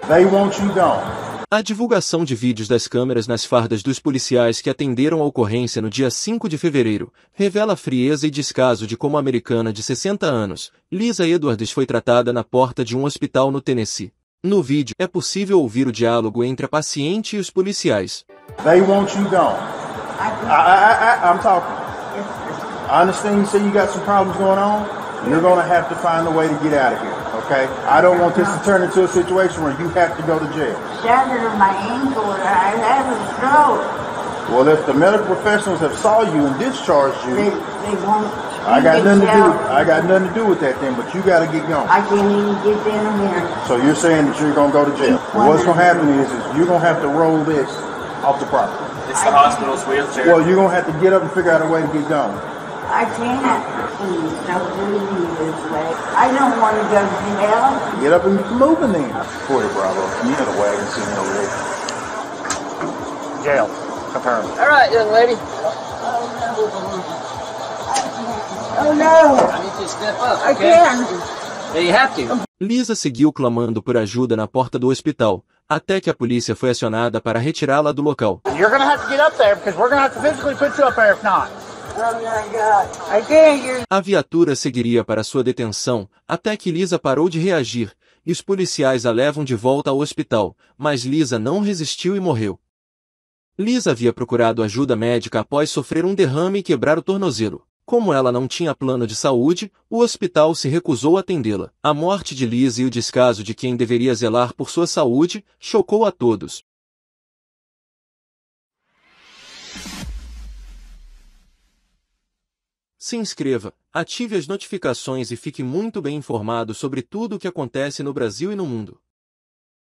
They want you gone. A divulgação de vídeos das câmeras nas fardas dos policiais que atenderam a ocorrência no dia 5 de fevereiro revela a frieza e descaso de como a americana de 60 anos, Lisa Edwards, foi tratada na porta de um hospital no Tennessee. No vídeo, é possível ouvir o diálogo entre a paciente e os policiais. They want you gone. I'm talking. I understand you say you got some problems going on. You're going to have to find a way to get out of here, okay? I don't want this to turn into a situation where you have to go to jail. Shattered my ankle and I had a stroke. Well, if the medical professionals have saw you and discharged you, They won't. I got nothing to do with that then, but you got to get going. I can't even get down here. So you're saying that you're going to go to jail. What's going to happen is you're going to have to roll this off the property. It's the hospital's wheelchair. Well, you're going to have to get up and figure out a way to get going. I can't. Please, don't do me this way. I don't want to go to jail. Get up and get moving then. Porter Bravo, you know the wagon sitting over there. Jail. Confirm. All right, young lady. Oh no! I need you to step up, I okay? can't. Yeah, you have to. Lisa seguiu clamando por ajuda na porta do hospital, até que a polícia foi acionada para retirá-la do local. You're going to have to get up there because we're going to have to physically put you up there if not. Oh my God! I can't. You're... A viatura seguiria para sua detenção, até que Lisa parou de reagir, e os policiais a levam de volta ao hospital, mas Lisa não resistiu e morreu. Lisa havia procurado ajuda médica após sofrer um derrame e quebrar o tornozelo. Como ela não tinha plano de saúde, o hospital se recusou a atendê-la. A morte de Lisa e o descaso de quem deveria zelar por sua saúde chocou a todos. Se inscreva, ative as notificações e fique muito bem informado sobre tudo o que acontece no Brasil e no mundo.